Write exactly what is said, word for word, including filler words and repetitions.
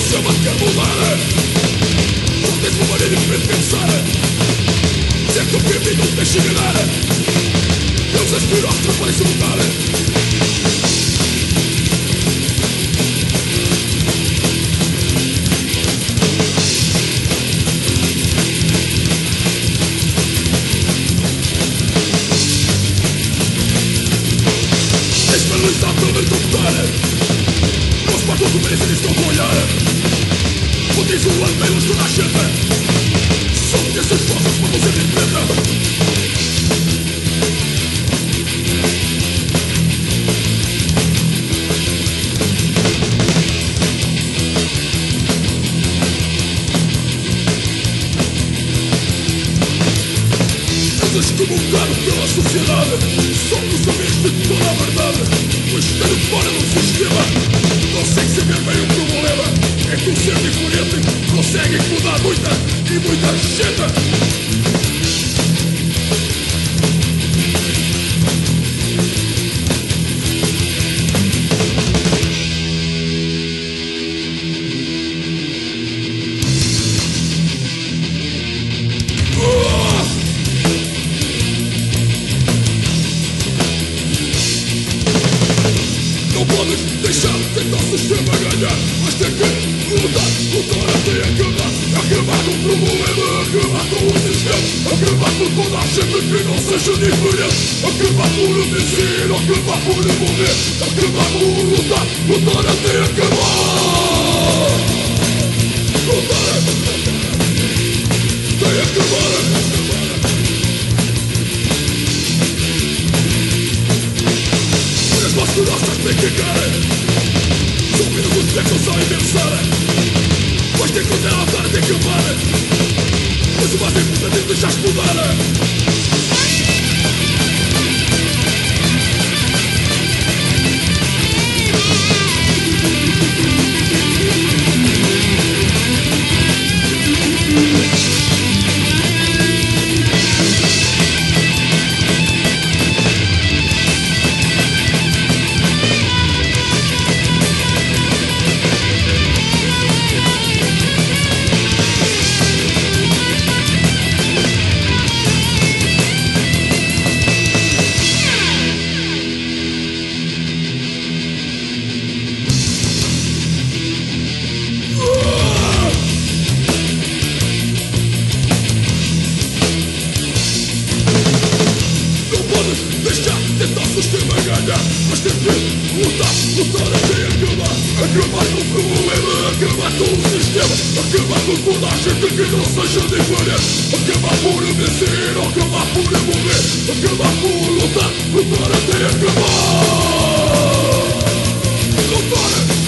sistema quer mudar. Não tens uma maneira diferente de pensar. Se é que o que não deixa enganar. Eles aspiram que não podem se mudar. Exatamente optar. Nós para todo merecem estão a olhar. O diz o ano menos toda a gente. Só essas forças para você de preta. Todos comungados pela sociedade. Somos amigos de toda a verdade. Mas estando fora do sistema, consegue saber bem o problema. É que o ser diferente consegue mudar muita e muita gente. Deixar de tentar o sistema ganhar. Mas tem que lutar, lutar até acabar. Acabar com o problema, acabar com o sistema. Acabar com toda a gente que não seja diferente. Acabar por vencer, acabar por morrer. Acabar por lutar, lutar até acabar. Lutar até acabar. As bastardas têm que cagar. São minutos que não sabem pensar. Mas tem que lutar até acabar. Mas o mais importante é deixar-se mudar. Lutar até acabar. Lutar